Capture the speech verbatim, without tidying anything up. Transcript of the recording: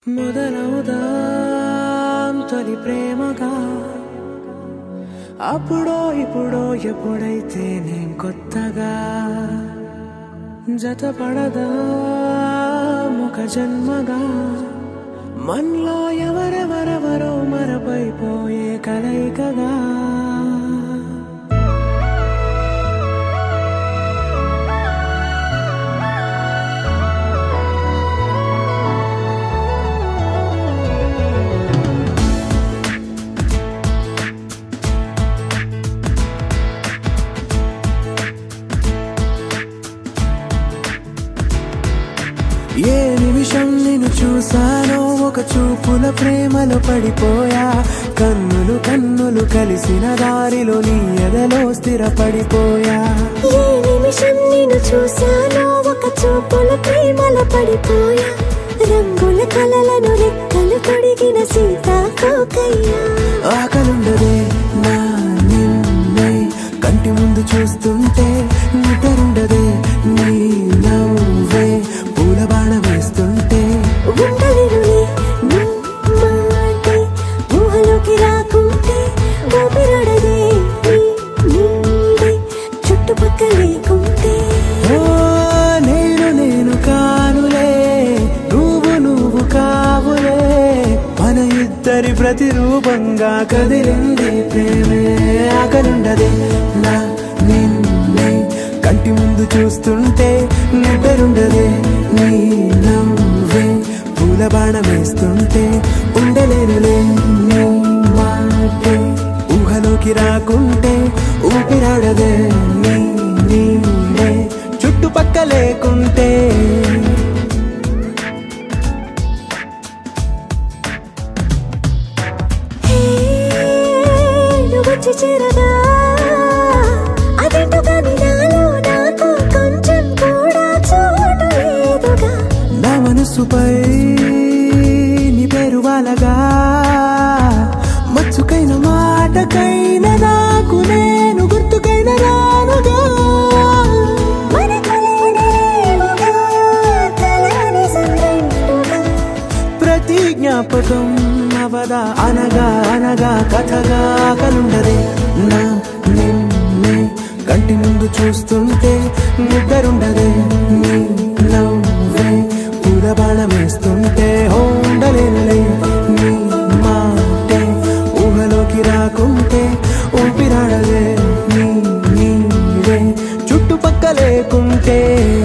మొదలవుదాం తొలి ప్రేమగా అప్పుడో ఇప్పుడో ఎప్పుడైతే నేను కొత్తగా జతపడదా ఒక జన్మగా మనలో ఎవరెవరెవరో మరపైపోయే కలయికగా ఏ నిమిషం నిన్ను చూసానో ఒక చూపుల ప్రేమలో పడిపోయా కన్నులు కన్నులు కలిసిన దారిలో నీ ఎదలో స్థిరపడిపోయా ఏ నిమిషం నిన్ను చూసానో ఒక చూపుల ప్రేమలో పడిపోయా రంగుల కలలను రెక్కలు తొడిగిన సీతాకోకయ్యా ఆకలుండదే నా నిన్నే కంటి ముందు చూస్తుంటే నిద్రుండదే నీ నవ్వే పూల బాణ వేస్తుంటే ఉండలేనులే నీ మాటే ఊహలోకి రాకుంటే ఊపిరాడదే నీ నీడే చుట్టుపక్కల లేకుంటే ఓ నేను నేను కానులే నువ్వు నువ్వు కావులే మన ఇద్దరి ప్రతిరూపంగా కదిలింది ప్రేమే ఆకలుండదే నా నిన్నే కంటి ముందు చూస్తుంటే నిద్రుండదే నీ నవ్వే పూల బాణ వేస్తుంటే ఉండలేనులే నీ మాటే ఊహలోకి రాకుంటే ఊపిరాడదే నీ నీడే చుట్టుపక్క లేకుంటే వచ్చి చేరగా అదేంటో కానీ నాలో నాకు కొంచెం కూడా చోటు లేదుగా నా మనసుపై నీ పేరు వాలగా మచ్చుకైన మాటకైన నాకు నేను గుర్తుకైన రానుగా మనకులేనేమోగా కలని సంగంటుగా ప్రతి జ్ఞాపకం అవదా అనగా అనగా కథగా కలుండదే నా నిన్నే కంటి ముందు చూస్తుంటే నిద్రుండదే నీ నవ్వే పూల బాణ వేస్తుంటే ఉండలేనులే నీ మాటే ఊహలోకి రాకుంటే ఊపిరాడదే నీ నీడే చుట్టుపక్క లేకుంటే